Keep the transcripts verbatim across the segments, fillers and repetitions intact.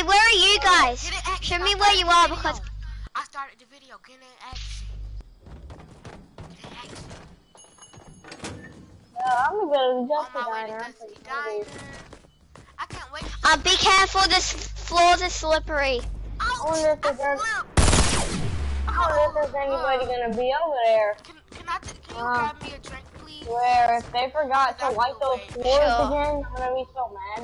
Okay, where are you guys? Get in action. Show me I where you are started the because. video. I started the video. Get in action. Get in action. Yeah, I'm gonna go to the On Dusty my way Diner. to I'm Dusty pretty hungry. Diner. I can't wait. Um, be careful. This floors are slippery. I wonder if I there's any, flipped. I wonder if there's anybody gonna be over there. Can, can, I, can you Um, grab me a drink, please? Where if they forgot to light those floors Sure. again, I'm gonna be so mad.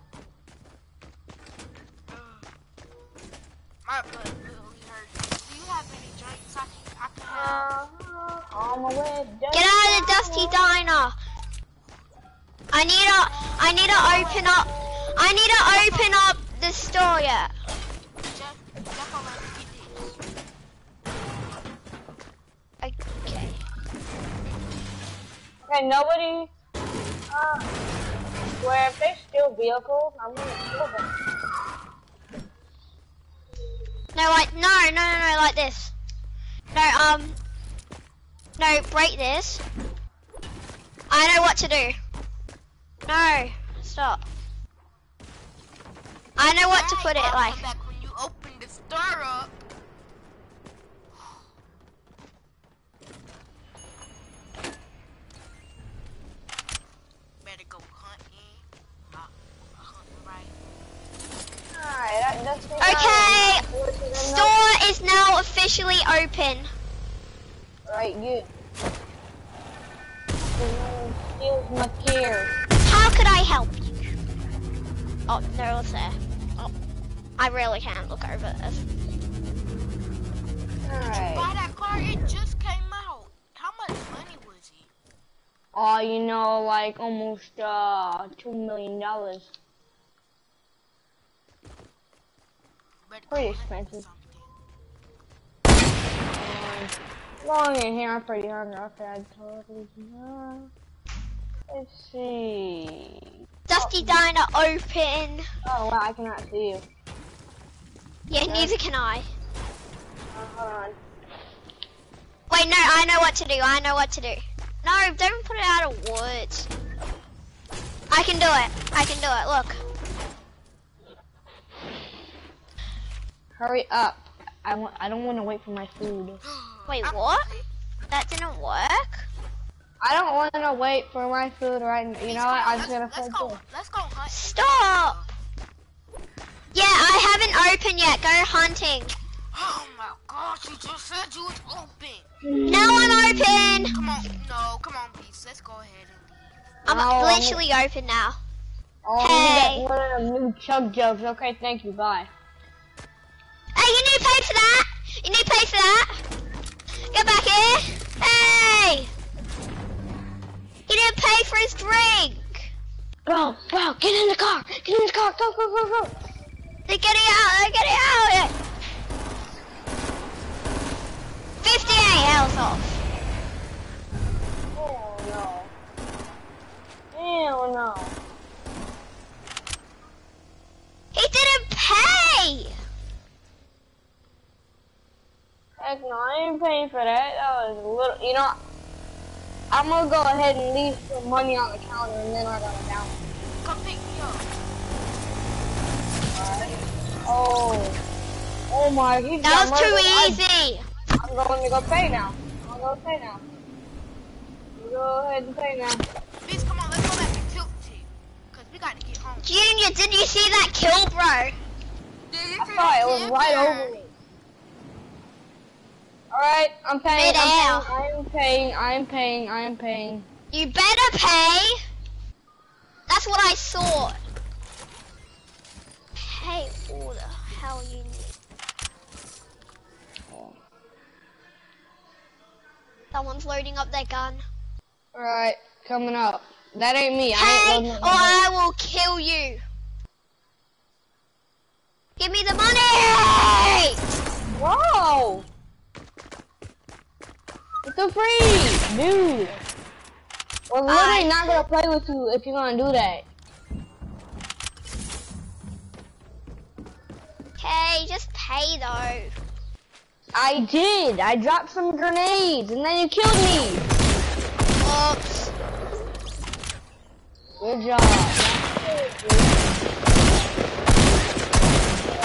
My butt really hurts. Do you have any drinks I can, I can have? Uh, on my way to Dusty Get out of the Dusty Diner. I need to. I need to open up. I need to open up the store yet. Jeff, Jeff, I'll let you get this. Okay. Okay, nobody. Uh, where if they steal vehicles, I'm gonna steal them. No, like no, no, no, no, like this. No, um, no, break this. I know what to do. No, stop. I know what to put it I'll like. come back when you open the store up. Better go hunting. Uh, hunting right. Alright, that Dusty Okay, Diner. store is now officially open. Right, good. Steals my care. How could I help you? Oh, they're all there. Oh, I really can't look over this. Alright. Buy that car, it just came out. How much money was it? Oh, you know, like almost uh two million dollars. Better Pretty go hunt expensive. something. Um, long in here, I'm pretty hungry. Okay, I totally know. Let's see. Dusty Diner open. Oh wow, I cannot see you. Yeah, neither can I. Uh, hold on. Wait, no, I know what to do. I know what to do. No, don't put it out of woods. I can do it. I can do it. Look. Hurry up. I want. I don't want to wait for my food. Wait, what? That didn't work? I don't want to wait for my food right now. You know what? I'm just gonna let's play go. too. Let's go hunt. Stop! Yeah, I haven't opened yet. Go hunting. Oh my gosh, you just said you was open. Now I'm open. Come on, no, come on, please. Let's go ahead and leave. I'm Oh, literally open now. Oh, Hey. you got one of them new chug jugs. Okay, thank you. Bye. Hey, you need to pay for that. You need to pay for that. Get back here. Hey! He didn't pay for his drink. Bro, bro, get in the car. Get in the car. Go, go, go, go. They're getting out. They're getting out. fifty-eight health off. Hell no. Hell no. He didn't pay. Heck no, I ain't paying for that. That was a little, you know, I'm gonna go ahead and leave some money on the counter and then I gotta down. Come pick me up. Alright. Oh. Oh my, he's That got was too murdered. easy. I'm going to go pay now. I'm going to pay now. Go ahead and pay now. Please, come on, let's go back to Tilt Team. Cause we gotta get home. Junior, did you see that kill, bro? Did you I see thought that it was kid right there? over me. Alright, I'm paying, Mid-air. I'm paying, I'm paying, I'm paying. You better pay. That's what I saw. Pay all the hell you need. Someone's loading up their gun. Alright, coming up. That ain't me. I Pay ain't or loading up. I will kill you. Give me the money! Whoa! It's a free, dude. We're literally I- not gonna play with you if you're gonna do that. Okay, just pay though. I did. I dropped some grenades and then you killed me. Oops. Good job.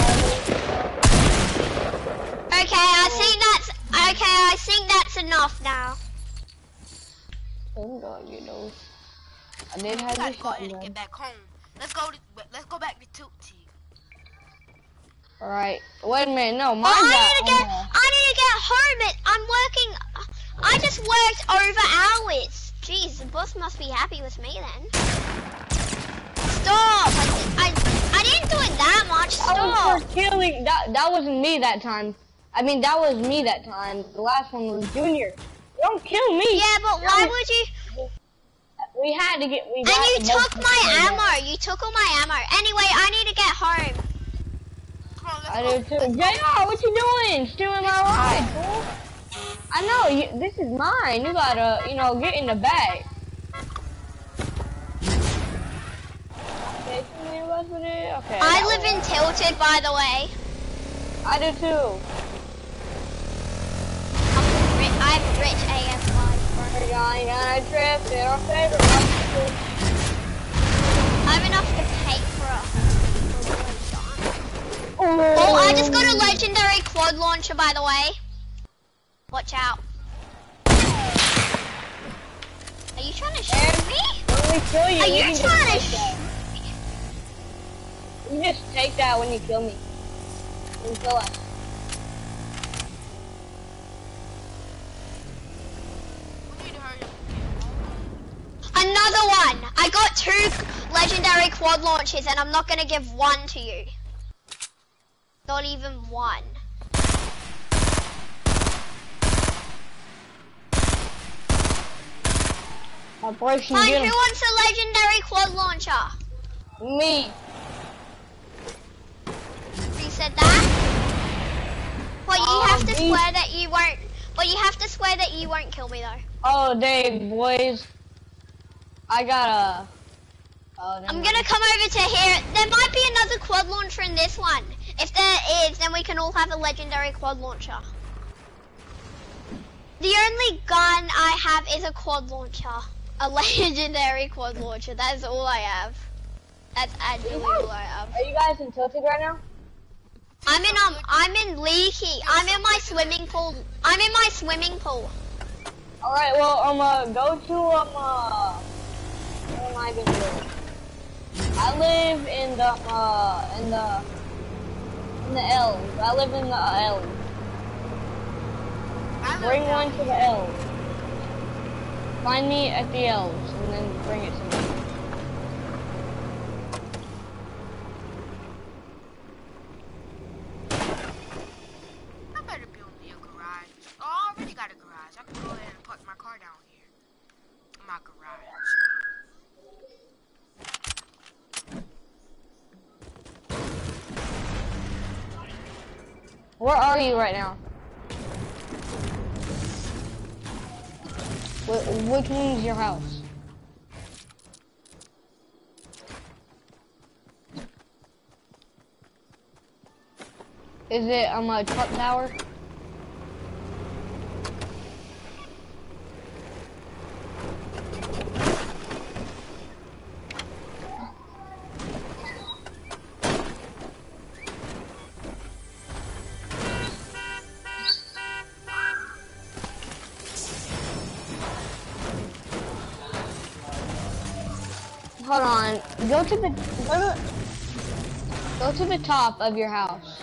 go and get those. I did We have gotta this go ahead and shotgun. get back home. Let's go to, let's go back to Tilty. Alright, wait a minute, no, Oh, mine's I at, need to get. uh, I need to get home. It. I'm working. I just worked over hours. Jeez, the boss must be happy with me then. Stop! I, I, I didn't do it that much. That was Stop! for killing. That that wasn't me that time. I mean, that was me that time. The last one was Junior. Don't kill me. Yeah, but why would you? We had to get. We And got you the took most my of that. ammo. You took all my ammo. Anyway, I need to get home. Come on, let's I go. do too. J R, what you doing? Stealing my ride, fool. I know. You, this is mine. You gotta, you know, get in the bag. Okay, too many of us with it. Okay. I that live way. in Tilted, by the way. I do too. I'm rich. I have rich A S life. We're going on a trip to our favorite place. I have enough to pay for a. Oh, Oh, I just got a legendary quad launcher, by the way. Watch out. Are you trying to shoot me? When we kill you, Are you you can just trying to take shoot that. me? You just take that when you kill me. When you kill us. We need to hurry up. Another one. I got two legendary quad launchers, and I'm not gonna give one to you. Not even one. Operation Fine, get who 'em. wants a legendary quad launcher? Me. You said that? Well, you Oh, have to me. swear that you won't. But you have to swear that you won't kill me, though. Oh, Dave, boys. I got a. Oh, never I'm mind. gonna come over to here. There might be another quad launcher in this one. If there is, then we can all have a legendary quad launcher. The only gun I have is a quad launcher. A legendary quad launcher. That is all I have. That's actually all I have. Are you guys in Tilted right now? I'm in um. I'm in Leaky. I'm in my swimming pool. I'm in my swimming pool. All right. Well, um, uh, go to um, uh, where am I gonna go? I live in the uh, in the in the L's. I live in the L's. I live Bring down one to the L's. Find me at the L's and then bring it to me. I better build me a garage. Oh, I already got a garage. I can go ahead and park my car down here. In my garage. Where are you right now? Wh which one is your house? Is it um a truck tower? Hold on. Go to the go to go to the top of your house.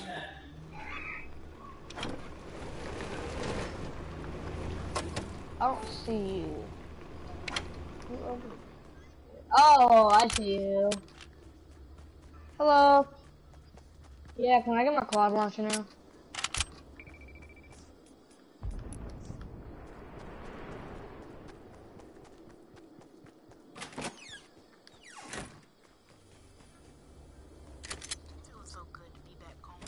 I don't see you. You over- Oh, I see you. Hello. Yeah, can I get my quad launcher now? It was so good to be back home.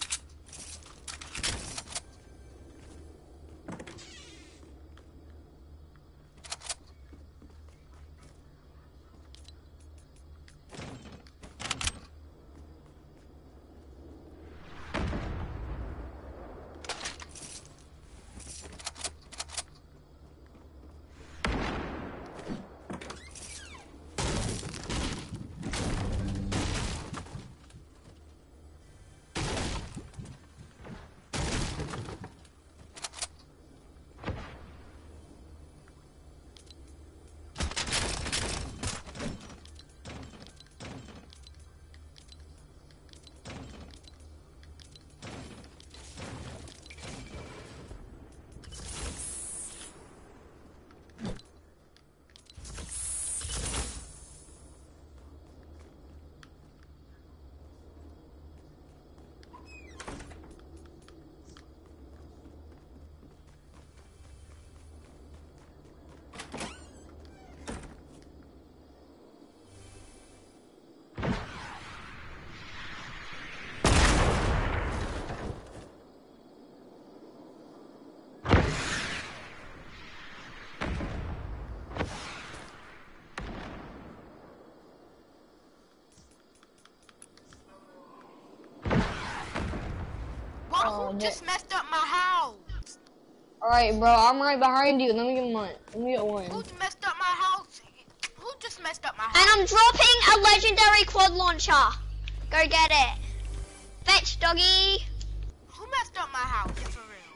Who just messed up my house? Alright, bro, I'm right behind you. Let me get one. Let me get one. Who messed up my house? Who just messed up my house? And I'm dropping a legendary quad launcher. Go get it. Fetch, doggy. Who messed up my house, for real?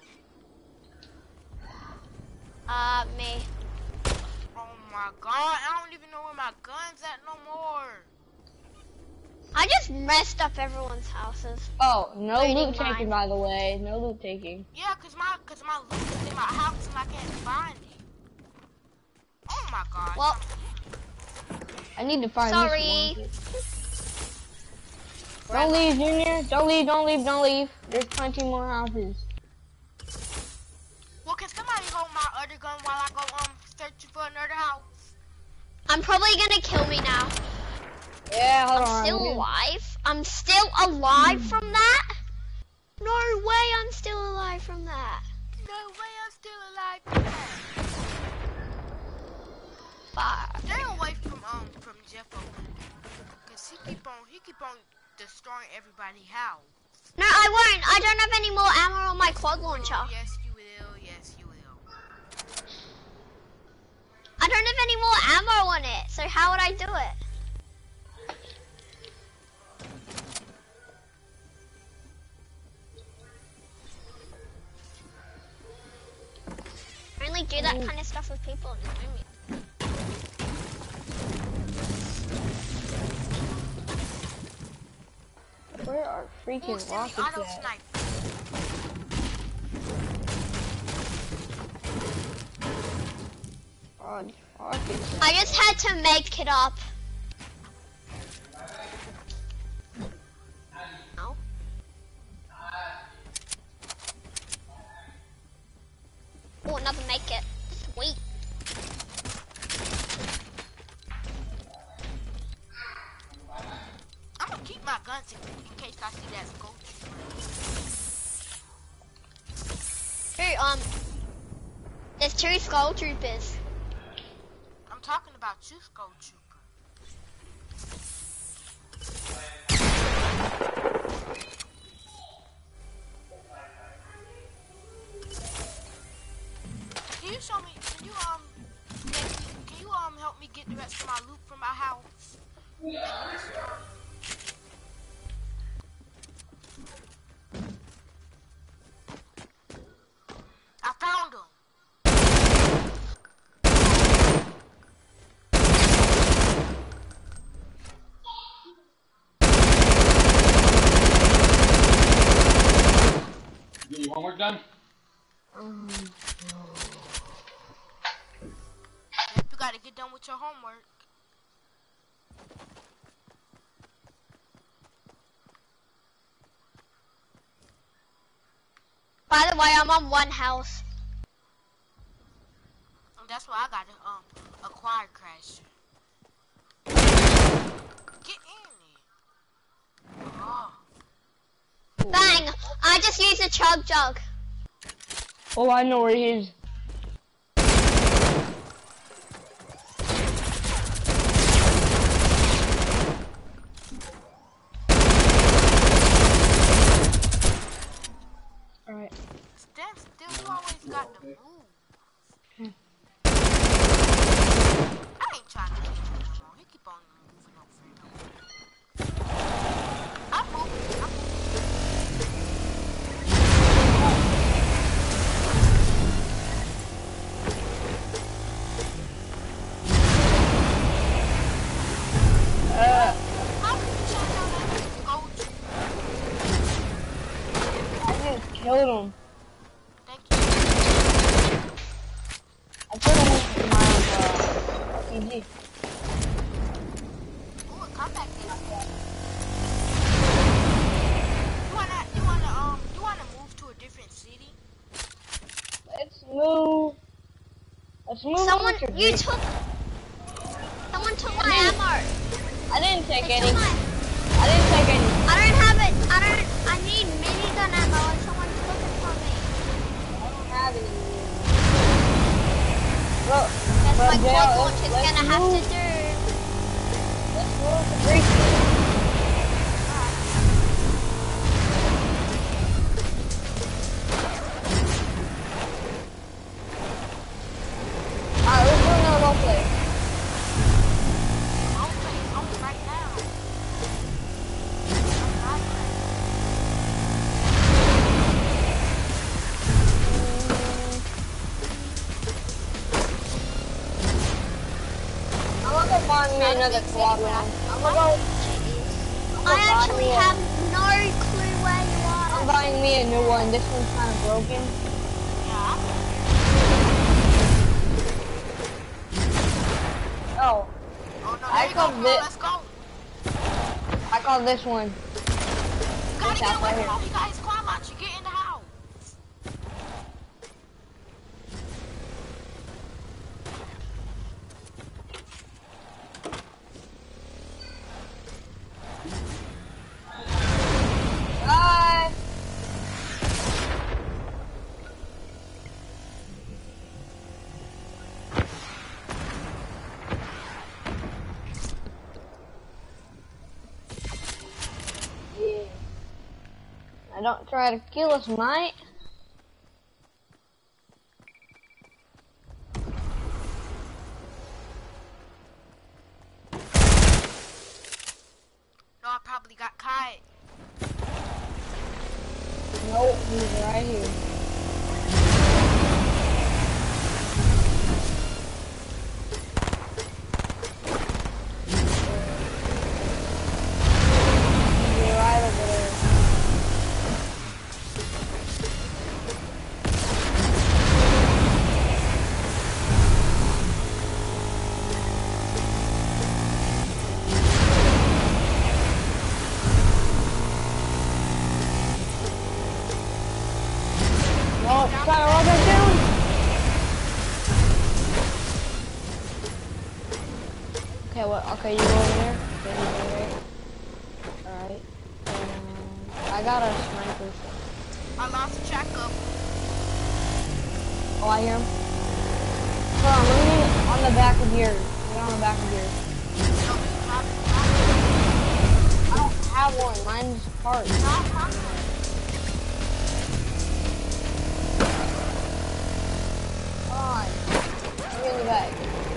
Uh, me. Oh my god, I don't even know where my gun's at no more. I just messed up everyone's houses. Oh, no Including loot taking, mine. by the way. No loot taking. Yeah, cause my, cause my loot is in my house and I can't find it. Oh my god. Well, I need to find sorry. this one. Don't leave, Junior. Don't leave, don't leave, don't leave. There's plenty more houses. Well, can somebody hold my other gun while I go um searching for another house? I'm probably gonna kill me now. Yeah, hold I'm on. still dude. alive. I'm still alive from that? No way I'm still alive from that. No way I'm still alive. Fuck. Stay away from um from Jeff, cause he keep on he keep on destroying everybody's house. No, I won't. I don't have any more ammo on my quad launcher. Oh, yes, you will. Yes, you will. I don't have any more ammo on it, so how would I do it? I only do that kind of stuff with people in the room. Where are Ooh, freaking send me rockets auto at? snipe. God, rockets. I just had to make it up. No. Oh, another make it. Sweet. I'm gonna keep my guns in, in case I see that skull. Hey, um, there's two skull troopers. I'm talking about you, Skull Trooper. Can you show me? Can you um? Can, can you um help me get the rest of my loot from my house? I found him. Get your homework done? Um, Yep, you gotta get done with your homework. By the way, I'm on one house. And that's why I gotta um acquire crash. Get in there. Oh. Bang! I just used a chug jug. oh, I know where he is. Alright. Stand still, you always got the move. Hmm. I ain't trying to keep him no more. He keep on moving over and over. I'm moving. I'm moving. Uh, How can you shut down that gold tree? I just killed him. Thank you. I killed him with my uh, R P G. Ooh, come back here. You wanna, you wanna, um, you wanna move to a different city? Let's move. Let's move. Someone, over to you Greece. took, someone took my ammo. I didn't take They any. took my, I didn't take any. I don't have it. I don't. I need minigun ammo, and someone took it from me. I don't have any. Well, That's well, my Dale, quad let's- launcher's let's gonna have move. to do. Let's move to Greece. another quad one. I'm gonna go. I actually have no clue where you are. I'm buying me a new one. This one's kind of broken. Yeah. Oh. Oh no, I there you go, call bro. this. Let's go. I call this one. You gotta This get house away right from here. all you guys' quad launcher. Get in the house. Bye. Yeah. Now don't try to kill us, mate. No, I probably got caught. Nope, he's right here. He's right over there. Oh, it's trying to roll back down. Okay, what? Okay, you go over there. Okay, you go over there. Alright. Um, I got a sniper. I lost track of. Oh, I hear him. Hold on, let me get on the back of yours. Get on the back of yours. No, he's not. He's I don't have one. Mine's parked. not. Not. Come on. Let me in the bag.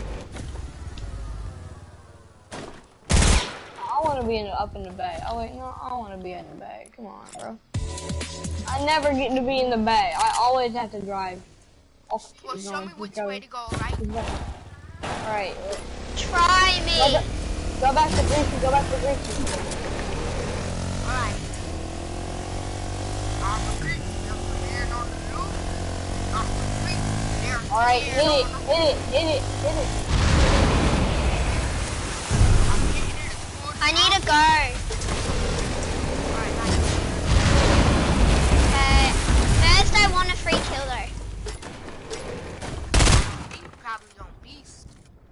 I want to be in the, up in the bag. Oh wait, no, I want to be in the bag. Come on, bro. I never get to be in the bag. I always have to drive. Oh, Well, he's show going, me he's which going, way to go, right? he's going. Alright. Try Go, me. ba- go back to Greasy. Go back to Greasy. Alright. I'm a creep. There's a man on the roof. I'm a creep. There's a Alright, man hit on it. the Hit it. Hit it. Hit it. I'm getting it. Good I need to job. go. Alright, nice. Okay. First, I want a free kill though. You probably don't beast.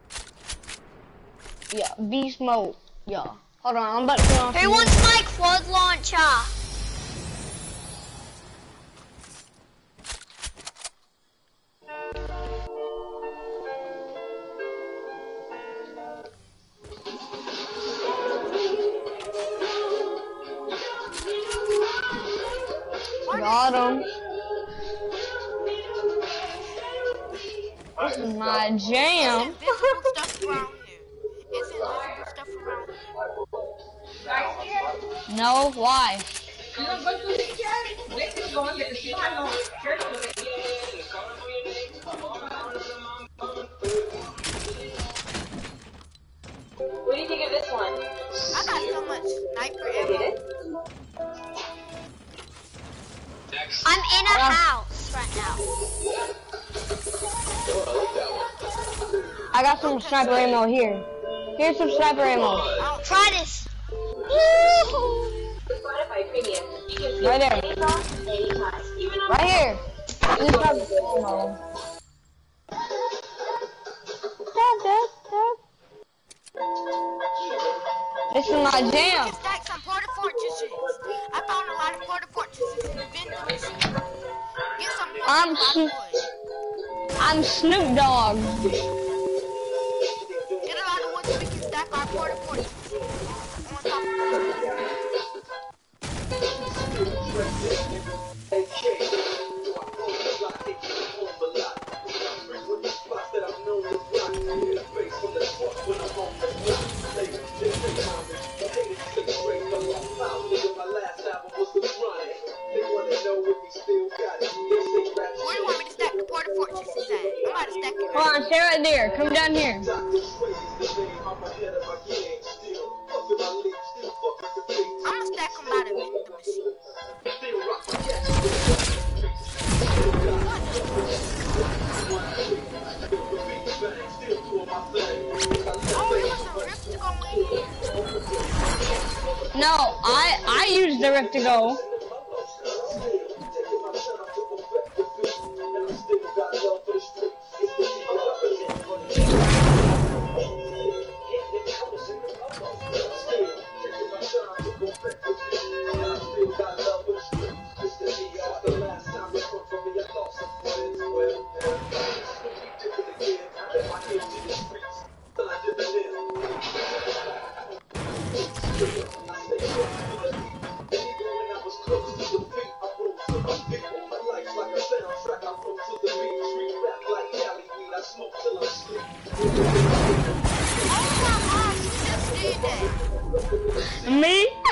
Yeah, beast mode. Yeah. Hold on, I'm about to turn off Who the wants my quad launcher? Got him. This is my It's jam. invisible stuff around here. It's invisible stuff around here. No, why? What do you think of this one? I got so much sniper ammo. I'm in a house right now. I got some sniper ammo here. Here's some sniper ammo. Try this. Spotify Premium. You can Right there. any song, anytime. Even on Right here. This sniper ammo. Dab, dab, dab. This is my You jam. can stack some porta fortresses. I found a lot of porta fortresses in the vending machine. Get some wood. I'm a lot Sno- of wood. I'm Snoop Dogg. Get a lot of wood so we can stack our porta fortresses on top of each other. Where do you want me to stack the porta fortresses at? I'm about to stack it Come right on, stay right there. Come down here. I I use the Rift to go. Me?